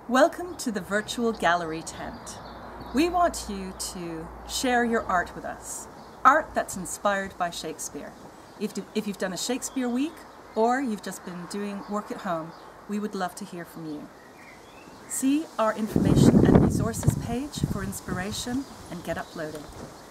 Welcome to the virtual gallery tent. We want you to share your art with us, art that's inspired by Shakespeare. If you've done a Shakespeare week or you've just been doing work at home, we would love to hear from you. See our information and resources page for inspiration and get uploading.